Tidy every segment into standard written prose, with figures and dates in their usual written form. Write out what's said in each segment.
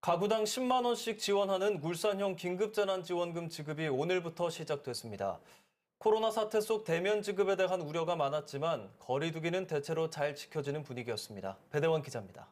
가구당 10만 원씩 지원하는 울산형 긴급재난지원금 지급이 오늘부터 시작됐습니다. 코로나 사태 속 대면 지급에 대한 우려가 많았지만 거리 두기는 대체로 잘 지켜지는 분위기였습니다. 배대원 기자입니다.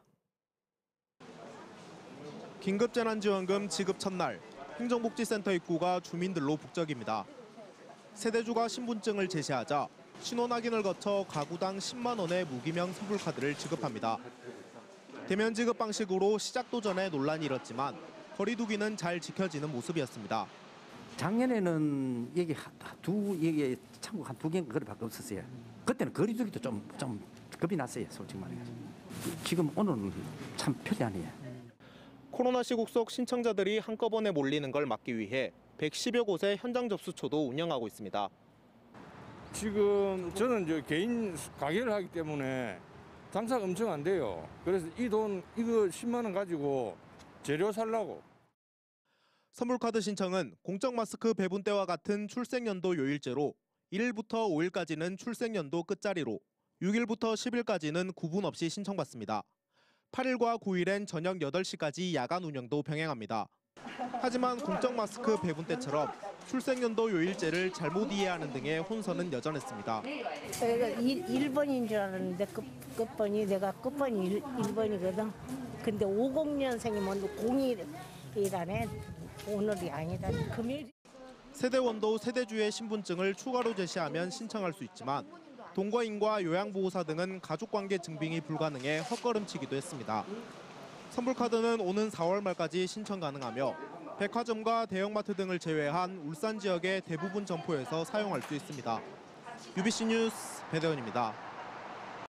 긴급재난지원금 지급 첫날, 행정복지센터 입구가 주민들로 북적입니다. 세대주가 신분증을 제시하자 신원 확인을 거쳐 가구당 10만 원의 무기명 선불카드를 지급합니다. 대면 지급 방식으로 시작도 전에 논란이 일었지만 거리 두기는 잘 지켜지는 모습이었습니다. 작년에는 여기 참고 한 두 개인가 그래밖에 없었어요. 그때는 거리 두기도 좀 겁이 났어요, 솔직히 말해서. 지금 오늘은 참 편리하네요. 코로나 시국 속 신청자들이 한꺼번에 몰리는 걸 막기 위해 110여 곳의 현장 접수초도 운영하고 있습니다. 지금 저는 개인 가게를 하기 때문에 장사가 엄청 안 돼요. 그래서 이거 10만 원 가지고 재료 살라고. 선불카드 신청은 공적 마스크 배분 때와 같은 출생연도 요일제로 1일부터 5일까지는 출생연도 끝자리로 6일부터 10일까지는 구분 없이 신청받습니다. 8일과 9일엔 저녁 8시까지 야간 운영도 병행합니다. 하지만 공적 마스크 배분 때처럼 출생연도 요일제를 잘못 이해하는 등의 혼선은 여전했습니다. 내가 1번인 줄 알았는데 끝번이 내가 끝번이 1번이거든. 근데 50년생이면 02일이라네. 오늘이 아니다. 금요일. 세대원도 세대주의 신분증을 추가로 제시하면 신청할 수 있지만 동거인과 요양보호사 등은 가족관계 증빙이 불가능해 헛걸음치기도 했습니다. 선불카드는 오는 4월 말까지 신청 가능하며 백화점과 대형마트 등을 제외한 울산 지역의 대부분 점포에서 사용할 수 있습니다. UBC 뉴스 배대원입니다.